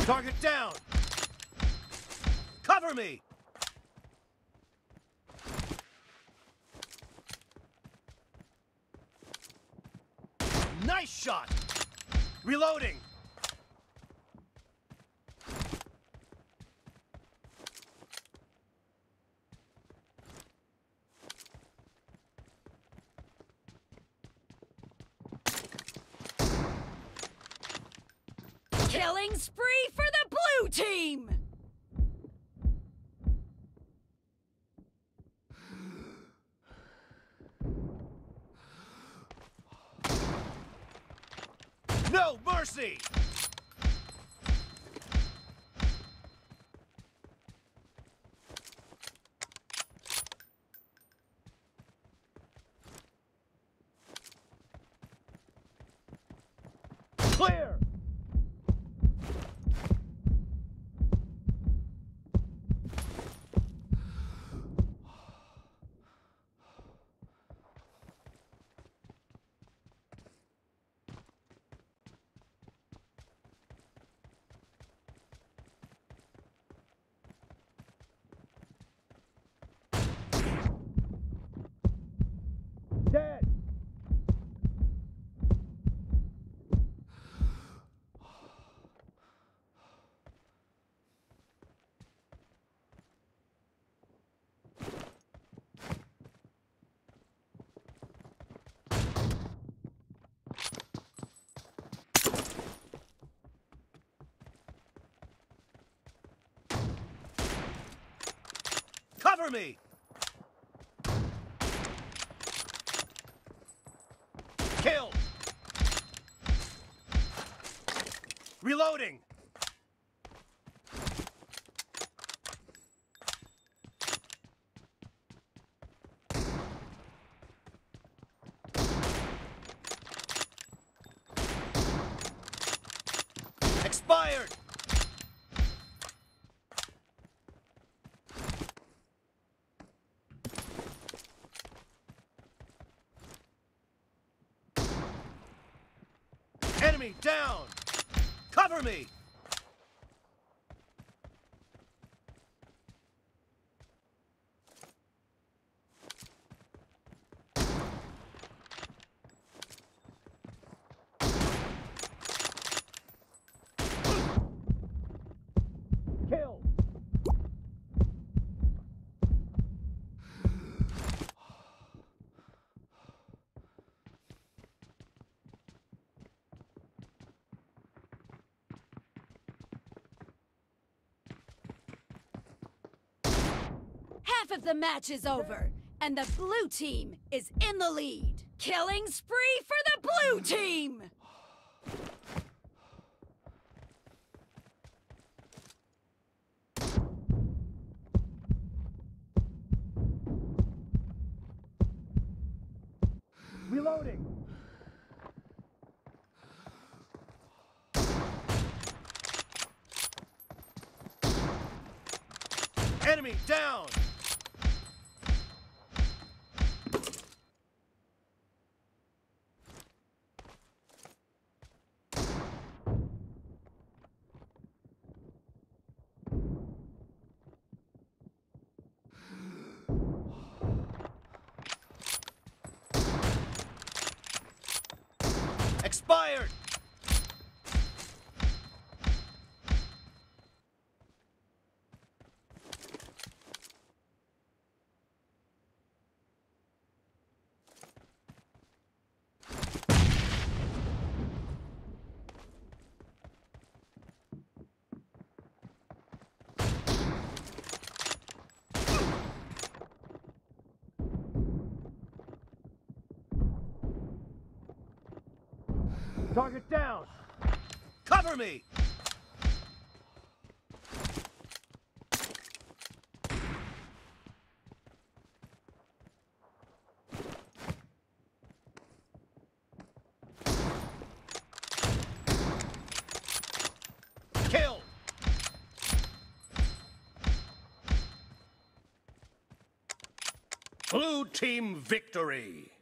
Target down! Cover me! Nice shot! Reloading! Killing spree for the blue team! No mercy! Clear! Dead! Cover me! Kill! Reloading! Expired! Enemy down! Cover me! Kill! Half of the match is over, and the blue team is in the lead. Killing spree for the blue team! Reloading! Enemy down! Expired! Target down! Cover me! Kill! Blue team victory!